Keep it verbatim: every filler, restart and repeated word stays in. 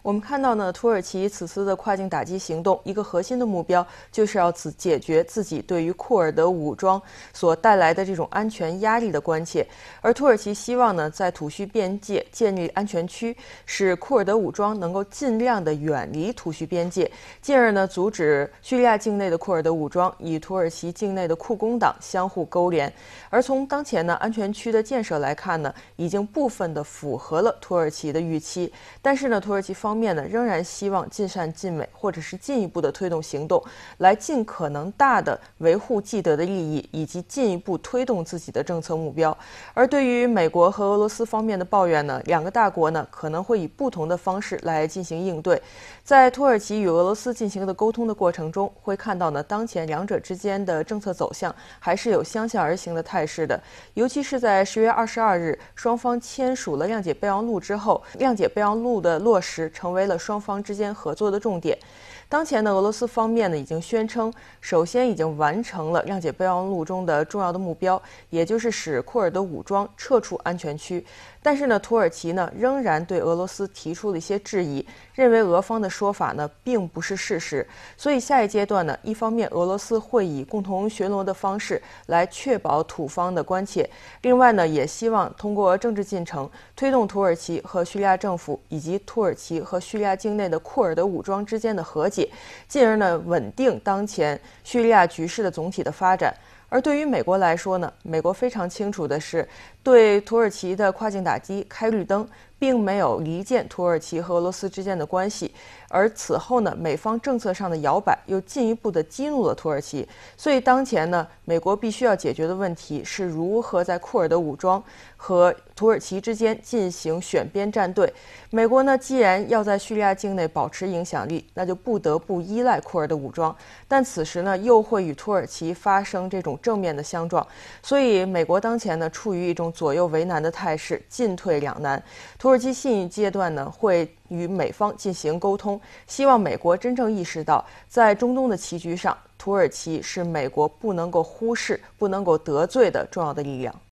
我们看到呢，土耳其此次的跨境打击行动，一个核心的目标就是要自解决自己对于库尔德武装所带来的这种安全压力的关切。而土耳其希望呢，在土叙边界建立安全区，使库尔德武装能够尽量的远离土叙边界，进而呢阻止叙利亚境内的库尔德武装与土耳其境内的库工党相互勾连。而从当前呢安全区的建设来看呢，已经部分的符合了土耳其的预期，但是呢，土耳其方面呢仍然希望尽善尽美，或者是进一步的推动行动，来尽可能大的维护既得的利益，以及进一步推动自己的政策目标。而对于美国和俄罗斯方面的抱怨呢，两个大国呢可能会以不同的方式来进行应对。在土耳其与俄罗斯进行的沟通的过程中，会看到呢，当前两者之间的政策走向还是有相向而行的态势的。尤其是在十月二十二日，双方签署了谅解备忘录之后，谅解备忘录的落实成为了双方之间合作的重点。当前呢，俄罗斯方面呢已经宣称，首先已经完成了谅解备忘录中的重要的目标，也就是使库尔德武装撤出安全区。但是呢，土耳其呢仍然对俄罗斯提出了一些质疑，认为俄方的说法呢并不是事实。所以下一阶段呢，一方面俄罗斯会以共同巡逻的方式来确保土方的关切，另外呢也希望通过政治进程推动土耳其和叙利亚政府以及土耳其和叙利亚境内的库尔德武装之间的和解，进而呢稳定当前叙利亚局势的总体的发展。而对于美国来说呢，美国非常清楚的是，对土耳其的跨境打击开绿灯，并没有离间土耳其和俄罗斯之间的关系。而此后呢，美方政策上的摇摆又进一步的激怒了土耳其。所以当前呢，美国必须要解决的问题是如何在库尔德武装和土耳其之间进行选边站队。美国呢，既然要在叙利亚境内保持影响力，那就不得不依赖库尔德武装，但此时呢，又会与土耳其发生这种正面的相撞。所以美国当前呢，处于一种左右为难的态势，进退两难。土耳其新一阶段呢，会与美方进行沟通，希望美国真正意识到，在中东的棋局上，土耳其是美国不能够忽视、不能够得罪的重要的力量。